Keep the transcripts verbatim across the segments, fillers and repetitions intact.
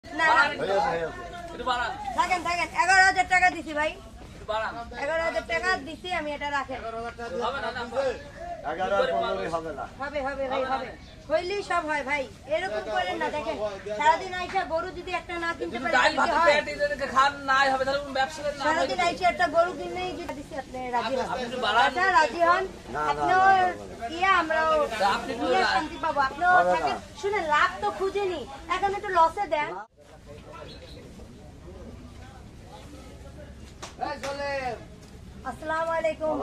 না থাকেন থাকেন এগারো হাজার টাকা দিছি ভাই, এগারো হাজার টাকা দিছি আমি, এটা রাখেন। হবে হবে ভাই হবে, হইলেই সব হয় ভাই, এরকম করেন না। দেখেন সারাদিন আইসা গরু যদি একটা না কিনতে পারি, সারাদিন আইসা একটা গরু কিনে দিচ্ছি, আপনি রাজি হন? আচ্ছা রাজি হন, আপনিও ইয়া আমরাও নিয়ে শান্তি পাবো। আপনিও থাকেন, শুনে লাভ তো খুঁজেনি, এখন একটু লসে দেন। আসসালামু আলাইকুম।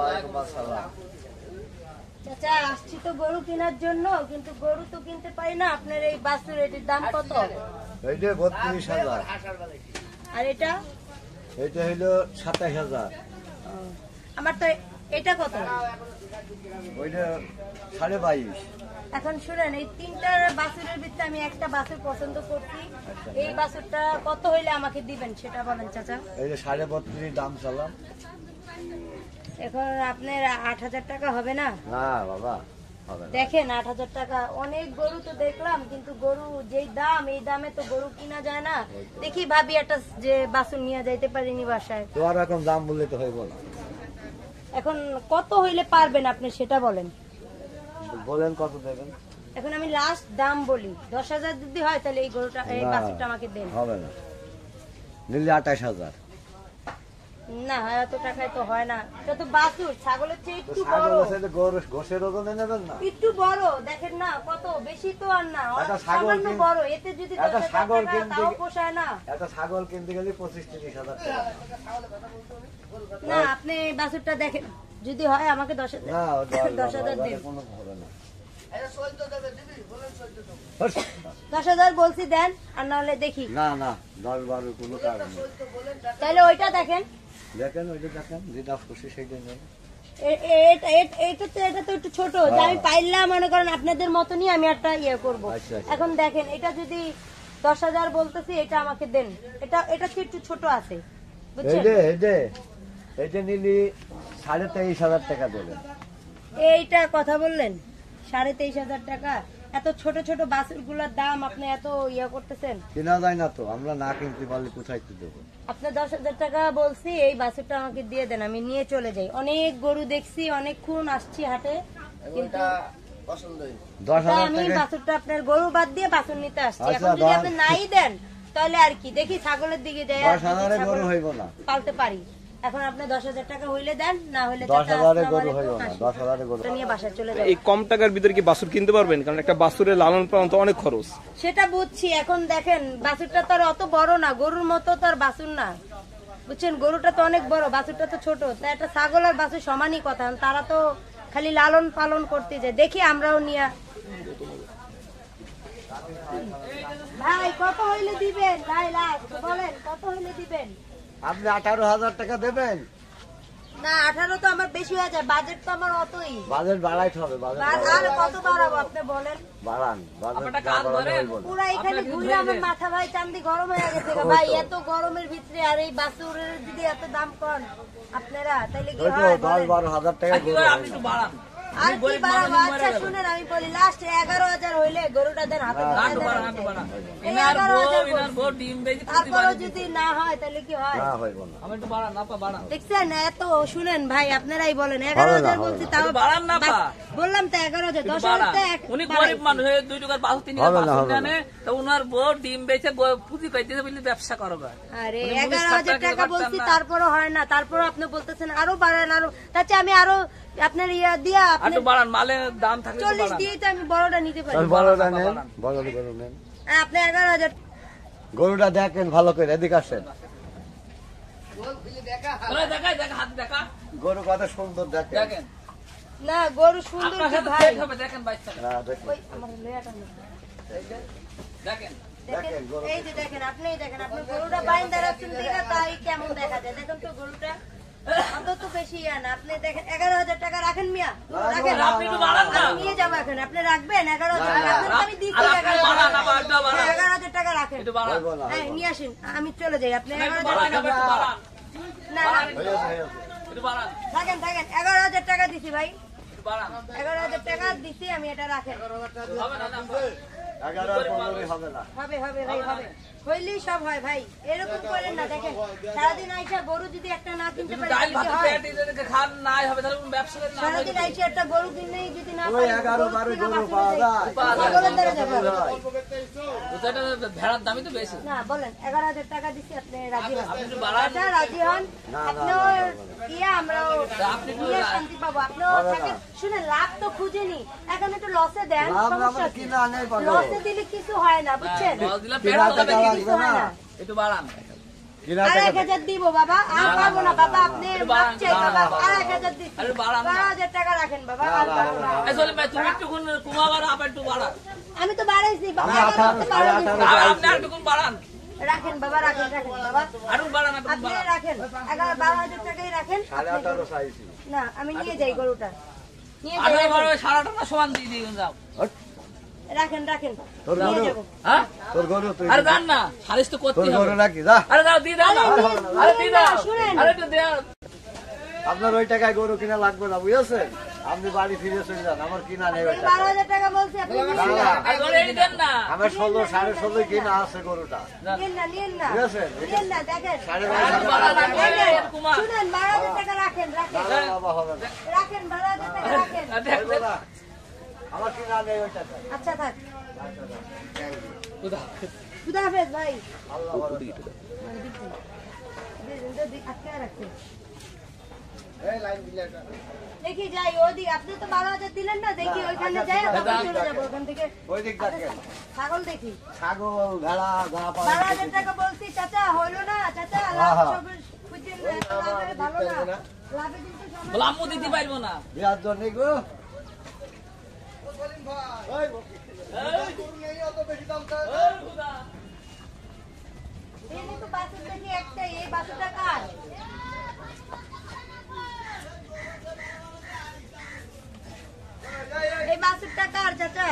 চাচা আসছি তো গরু কেনার জন্য, কিন্তু গরু তো কিনতে পারি না। আপনার এই বাছুর এটির দাম কত? এইটা বত্রিশ হাজার। আর এটা? এটা হইলো সাতাশ হাজার। আমার তো এটা কত? ওইটা সাড়ে বাইশ। এখন শুনেন, এই তিনটার বাছুরের ভিতরে আমি একটা বাছুর পছন্দ করছি, এই বাছুরটা কত হইলে আমাকে দিবেন সেটা বলেন চাচা। এই যে সাড়ে বত্রিশ দাম চালাম। এখন আপনার আট হাজার টাকা হবে না? না বাবা হবে না। দেখেন আট হাজার টাকা, অনেক গরু তো দেখলাম, কিন্তু গরু যেই দাম এই দামে তো গরু কিনা যায় না। দেখি ভাবি একটা যে বাছুর নিয়ে যাইতে পারিনি বাসায়। তোমার এখন দাম বললে তো হইব না। এখন কত হইলে পারবেন আপনি সেটা বলেন। বলেন কত দেবেন? এখন আমি লাস্ট দাম বলি, দশ হাজার যদি হয় তাহলে এই গরুটা এই বাছুরটা আমাকে দেন। হবে না, নিলে আঠাশ হাজার। না এত টাকায় তো হয় না, এটা তো বাছুর, ছাগলের চেয়ে একটু বড়। গরু গোশের ওজনে নেবেন না? একটু বড় দেখেন না, কত বেশি তো আর না, সামান্য বড়। এতে যদি একটা ছাগল কিনতে তাও পোষায় না। একটা ছাগল কিনতে গেলে পঁচিশ তিরিশ হাজার টাকা। না আপনি বাছুরটা দেখেন, যদি হয় আমাকে দশ হাজার দশ হাজার দিন। দশ হাজার বলছি দেন, আর নাহলে দেখি। না না দশ বারো কোনো কারণ নেই। তাহলে ওইটা দেখেন, দেখেন ওইটা দেখেন, যেটা খুশি সেইটা নেন। এটা তো এটা তো একটু ছোট, আমি পাইলাম মনে করেন আপনাদের মতনই আমি একটা ইয়ে করবো। এখন দেখেন এটা যদি দশ হাজার বলতেছি, এটা আমাকে দেন। এটা এটা তো একটু ছোট আছে, বুঝছেন? এইটা নিলি সাড়ে তেইশ হাজার টাকা দেবেন। এইটা কথা বললেন সাড়ে তেইশ হাজার টাকা? এত ছোট ছোট বাছুর গুলার দাম আপনি এত ইয়া করতেছেন। কেনা যায় না তো, আমরা না কিনতে পারলে কোথায় কি দেবো? আপনার দশ হাজার টাকা বলছি, এই বাছুরটা আমাকে দিয়ে দেন, আমি নিয়ে চলে যাই। অনেক গরু দেখছি, অনেকক্ষণ আসছি হাটে, কিন্তু আমি বাছুরটা আপনার গরু বাদ দিয়ে বাছুর নিতে আসছি। এখন যদি আপনি নাই দেন তাহলে আর কি, দেখি ছাগলের দিকে যাই পালতে পারি। এখন আপনি দশ হাজার টাকা হইলে দেন, না হইলে নিয়ে বাসায় চলে যাবেন। এই কম টাকার ভিতরে কি বাছুর কিনতে পারবেন? কারণ একটা বাছুরের লালন পালন তো অনেক খরচ। সেটা বুঝছি, এখন দেখেন বাছুরটা তো আর অত বড় না, গরুর মতো তো আর বাছুর না, বুঝছেন? গরুটা তো অনেক বড়, বাছুরটা তো ছোট। তাই একটা ছাগল আর বাছুর সমানই কথা, তারা তো খালি লালন পালন করতে যায়। দেখি আমরাও নিয়ে। ভাই কত হইলে দিবেন? ভাই লাস্ট বলেন কত হইলে দিবেন? আপনি আঠারো হাজার টাকা দেবেন। না আঠারো তো আমার বেশি হয়ে যায়, বাজেট তো আমার অতই। বাজেট বাড়াইতে হবে। আর কত বাড়াবো আপনি বলেন? বাড়ান পুরা এখানে ঘুরে আমার মাথা ভাই চান্দি গরম হয়ে গেছে ভাই। এত গরমের ভিতরে আর এই বাছুরের যদি এত দাম কন আপনারা, তাহলে কি হয়? দশ বারো হাজার টাকা আর কি বাড়াবো? আচ্ছা শুনেন আমি বলি, লাস্ট এগারো হাজার হইলে গরুটা দেন হাতে। তারপরে যদি না হয় তাহলে কি হয়? দেখছেন এত, শুনেন ভাই আপনারাই বলেন। এগারো হাজার বলছি, তাও বললাম তো এগারো হাজার। দশ হাজার উনি গরিব মানুষ, দুই টাকার বাছুর তিনি জানে তো, উনার বউ ডিম বেচে পুঁজি পাইতেছে বলে ব্যবসা করো। আরে এগারো হাজার টাকা বলছি, তারপরে হয় না, তারপরে আপনি বলতেছেন আরো বাড়ান আরো। তাতে আমি আরো আপনার ইয়া দিয়া আপনি বাড়ান, মালের দাম থাকে চল্লিশ দিয়ে তো আমি বড়টা নিতে পারি। বড়টা নেন, বড়টা গরু নেন। আপনি এগারো হাজার। গরুটা দেখেন ভালো করে, এদিকে আসেন। গরু কত সুন্দর দেখেন। না গরু সুন্দর তো ভাই, দেখেন দেখেন দেখেন এই যে দেখেন, আপনি দেখেন আপনার গরুটা বাইন্দা রাখছেন দিকে, তাই কেমন দেখা যায়। দেখেন তো গরুটা অত তো বেশি না। আপনি দেখেন এগারো হাজার টাকা রাখেন মিয়া, রাখেন। আমি নিয়ে যাবো এখন, আপনি রাখবেন এগারো হাজার টাকা? আমি দিচ্ছি এগারো হাজার টাকা রাখেন। হ্যাঁ নিয়ে আসেন, আমি চলে যাই। আপনি এগারো হাজার টাকা না থাকেন থাকেন, এগারো হাজার টাকা দিছি ভাই, এগারো হাজার টাকা দিছি আমি, এটা রাখেন। এগারো আর পনেরোই হবে না। হবে হবে ভাই হবে, হইলেই সব হয় ভাই, এরকম করেন না। দেখেন সারাদিন আইসা গরু যদি একটা না কিনতে পারে ডাল ভাত তাহলে হয়? পেট এদেরকে খান নাই হবে তাহলে কোনো ব্যবসা করেন না। সারাদিন আইসা একটা গরু কিনেই যদি না ওই পারে, এগারো গরু বারো কিনা গরু বাছুর পাওয়া দেয়। যায়। ছাগলের দ্বারা যাবে। ওটা ভেড়ার দামই তো বেশি। না বলেন এগারো হাজার টাকা দিচ্ছি, আপনি রাজি হন? আপনি একটু বাড়ান। আচ্ছা রাজি হন, না, আপনিও ইয়ে আমরাও আপনি একটু নিয়ে লা- শান্তি পাবো। আপনিও থাকেন, শুনে লাভ তো খুঁজেনি, এখন একটু লসে দেন, লাভ সমস্যা আমাদের কি? কিনা নেই পাবো। লসে দিলে কিছু হয় না, বুঝছেন? লস দিলে পেট কিনা হবে টাকা কি? কিছু লাগবে হয় না। না। একটু বাড়ান। কিনা আর টাকা এক হাজার দিব বাবা, আর পারবো না বাবা, আপনি মাপ চাই বাবা, আর এক হাজার দিচ্ছি। আরে বাড়ান না। বারো হাজার টাকা রাখেন বাবা, আর পারবো না। আসলে ভাই তুমি একটু কুমাবার আপ একটু বাড়ান। আমি তো বাড়াইছি বাবা, আমি আঠারো, আমার তো বাড়াই সাড়ে দিচ্ছি। আঠারো। আর আপনি একটু বাড়ান। রাখেন বাবা, রাখেন রাখেন বাবা, আরো বাড়ান একটু আপনি বাড়ান। রাখেন এগারো বারো হাজার টাকাই রাখেন। সাড়ে আপনি আঠারো চাইছি। না আমি নিয়ে যাই গরুটা, নিয়ে যাই, আঠারো রাখেন। বারো সাড়ে আঠারো সমান দিয়ে দিয়ে যাও। হট, রাখেন রাখেন তোর নিয়ে গরু? যাবো। হ্যাঁ তোর গরু তুই আরে দান না, সারিস তো তোর করতেই গরু হবে। নাকি যা। আরে দাও দিয়ে দাও না। আরে নিয়ে- আরে নিয়ে দিয়ে না, দাও। শুনেন। আরে একটু দেও। আপনার ওই টাকায় গরু কিনা লাগবে না, বুঝেছেন? আপনি বাড়ি ফিরে চলে যান, আমার কিনা নেই ওই বারো টাকা। হাজার টাকা বলছি, আপনি নিয়ে না, যান। না। আরে ধরে এই দেন না। আমার ষোলো সাড়ে ষোলো কিনা আছে গরুটা। নিয়েন না, নিয়েন না, ঠিক আছে? নিয়েন না, দেখেন। সাড়ে বাইশ আরে হাজার বাড়ান টাকা। না, এই কুমার। শুনেন, বারো হাজার টাকা রাখেন, রাখেন, না, না, বাবা হবে না। রাখেন, বারো হাজার টাকা রাখেন। আর দেখ, হইবো না। আমার কিনা নেই ওই টাকা। আচ্ছা থাক, কোথায়? খুদা হাফেজ ভাই। আল্লাহ ভালো। দিয়ে দিন, দিয়ে দিন, আটকে রাখেন। দেখি যাই ওদিকে, আপনি তো বারো হাজার দিলেন না, দেখি ওইখানে যাই, তারপর চলে যাবো ওখান থেকে। ওই দিক দেখেন। ছাগল দেখি, ছাগল, ভেড়া, যা বারো পাওয়া হাজার টাকা বলছি, চাচা হইলো না, চাচা লাভ সব খুঁজছেন না, এত লাভে ভালো না, লাভে কিন্তু সময়- বলে আম্মু দিতে পারবো না। বিয়ার জন্য গো। এই তো বাছুর দেখি একটাই, এই বাছুরটা কার? এই বাছুরটা কার চাচা?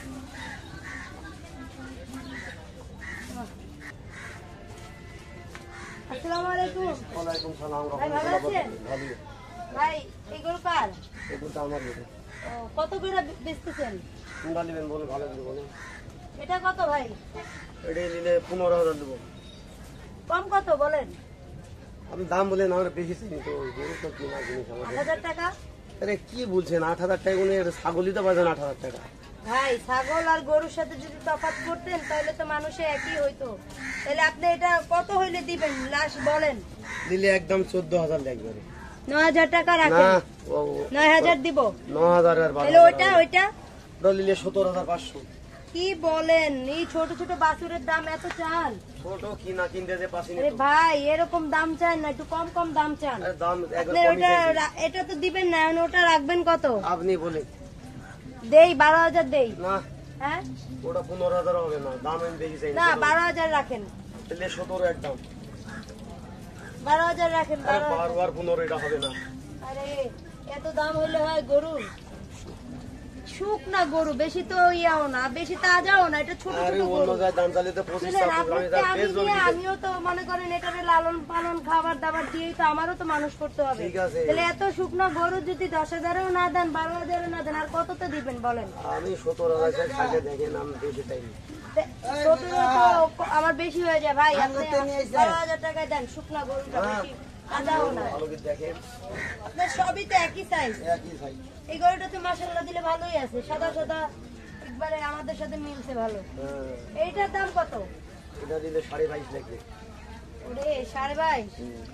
আসসালামু আলাইকুম। ওয়ালাইকুম সালাম। ভাই ভালো আছেন? ভালো। ভাই এগুলো কার? এগুলো আমার গরু। ও, কত করে বেচতেছেন? কোনটা নেবেন বলে ভালো করে বলুন। এটা কত ভাই? এটা নিলে পনেরো হাজার দেবো। কম কত বলেন? আপনি দাম বলেন, আমরা বেশি চিনি তো, গরু তো কিনা জিনিস আট আমাদের। হাজার টাকা? আরে কি বলছেন, আট হাজার টাকা গুনে ছাগলই তো পাবেন আট হাজার টাকা। ভাই ছাগল আর গরুর সাথে যদি তফাৎ করতেন তাহলে তো মানুষে একই হইতো। তাহলে আপনি এটা কত হইলে দিবেন লাস্ট বলেন? নিলে একদম চোদ্দ হাজার লাগবে। নয় হাজার টাকা না, রাখেন। ও নয় হাজার দিব। ন হাজার আর বারো তাহলে ওইটা ওইটা ওটা নিলে সতেরো হাজার পাঁচশো। কি বলেন? এই ছোট ছোট বাছুরের দাম এত চান? ছোট কিনা কিনতে যে পাশে আরে ভাই এরকম দাম চান না, একটু কম কম দাম চান। দাম আপনি একবার কমই ওটা চাইছি। রা- এটা তো দিবেন না, এখন ওটা রাখবেন কত? আপনি বলেন। দেই বারো হাজার দেই। না, হ্যাঁ ওটা পনেরো হাজার হবে না, দাম আমি বেশি চাই না, বারো হাজার রাখেন, তাহলে সতেরো একদম। বারো হাজার রাখেন, আরে বারো হাজার। বারো আর পনেরো এটা হবে না। আরে এত দাম হইলে হয় গরুর? শুক না গরু, বেশি তো ইয়াও না, বেশি তাজাও না, এটা ছোট আরে ছোট অন্য গরু। জায়গায় দাম চালিয়ে তো পঁচিশ শুনেন, টাকা আমি আপনাকে তার আমি বেশ জোর দিয়ে দিতে। আমিও তো মনে করেন এটারে লালন পালন খাবার দাবার দিয়েই তো আমারও তো মানুষ করতে হবে। ঠিক আছে। তাহলে এত শুকনো গরু যদি দশ হাজারেও না দেন, বারো হাজারও না দেন, আর কত তো দিবেন বলেন? আমি সতেরো হাজার খাইলে দেখেন আমি বেশি চাই। তে- সতেরো তো আমার বেশি হয়ে যায় ভাই, আপনি বারো হাজার টাকায় দেন, শুকনো গরুটা বেশি তাজাও না। ভালো করে দেখেন, আপনার সবই তো একই সাইজ। একই চাই। এই গরুটা তো মাশাআল্লাহ দিলে ভালোই আছে, সাদা সাদা একবারে আমাদের সাথে মিলছে ভালো। হ্যাঁ, এইটার দাম কত? এটা দিলে সাড়ে বাইশ লাগবে। ওরে সাড়ে বাইশ,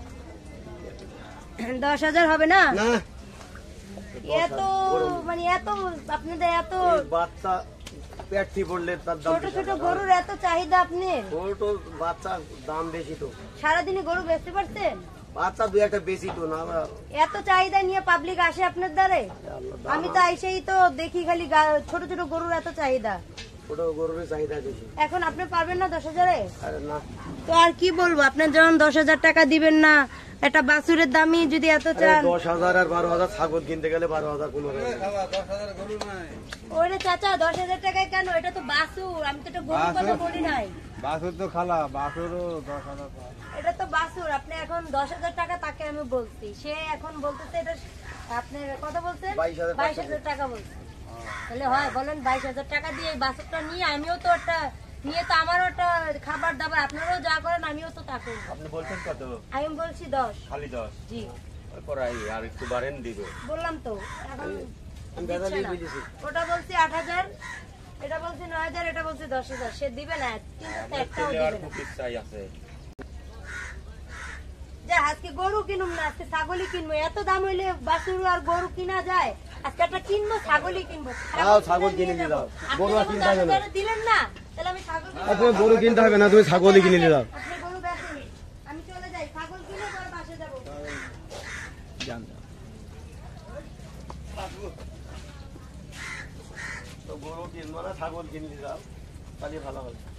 দশ হাজার হবে না? না, এত মানে এত আপনাদের এত এই বাচ্চা পেটটি পড়লে তার দাম ছোট বেশি। ছোট গরুর এত চাহিদা আপনি? ছোট বাচ্চা দাম বেশি তো, সারাদিনে গরু বেচতে পারছেন? বাচ্চা দু একটা বেশি তো না। আমরা এত চাহিদা নিয়ে পাবলিক আসে আপনার দ্বারে? আল্লাহ, আমি তো আইসেই তো দেখি খালি গা- ছোট ছোট গরুর এত চাহিদা। ছোট গরুর চাহিদা বেশি। এখন আপনি পারবেন না দশ হাজারে? আরে না, তো আর কি বলবো, আপনার যখন দশ হাজার টাকা দিবেন না, একটা বাছুরের দামই যদি এত আরে চান। দশ হাজার আর বারো হাজার ছাগল কিনতে গেলে বারো হাজার পনেরো হাজার। ওরে চাচা দশ হাজার টাকায় কেন? এটা তো বাছুর, আমি তো এটা গরুর কথা বলি নাই। বাছুর তো খালা, বাছুরও দশ হাজার টাকা। এটা তো বাছুর, আপনি এখন দশ হাজার টাকা তাকে আমি বলছি, সে এখন বলতেছে এটা আপনি কত বলছেন? বাইশ হাজার বাইশ হাজার টাকা বলছে। তাহলে হয় বলেন? বাইশ হাজার টাকা দিয়ে এই বাছুরটা নিয়ে আমিও তো একটা নিয়ে তো আমারও একটা খাবার দাবার, আপনারাও যা করেন আমিও তো তা করবো। আপনি বলছেন কত? আমি বলছি দশ। খালি দশ? জি পড়াই আর একটু বাড়েন দিবে। বললাম তো এখন দিচ্ছে না। ওটা বলছি আট হাজার, এটা বলছি নয় হাজার, এটা বলছি দশ হাজার। সে দিবে না, কিন্তু তো একটাও দিবে না। খুব ইচ্ছাই আছে। যা আজকে গরু কিনুম না, আজকে ছাগলই কিনবো। এত দাম হইলে বাছুর আর গরু কিনা যায়? আজকে একটা কিনবো, ছাগলই কিনবো। দাও, ছাগল কিনে নিয়ে যাও। গরু আর কিনতে হবে না। আপনি দিলেন না, তাহলে আমি ছাগল কিনবো। আপনার গরু কিনতে হবে না, তুমি ছাগলই কিনে নিয়ে যাও। আপনি গরু বেচেন, আমি চলে যাই, ছাগল কিনে পরে বাসে যাবো। তো গরু কিনবো না, ছাগল কিনে নিয়ে যাও, তাহলে ভালো হবে।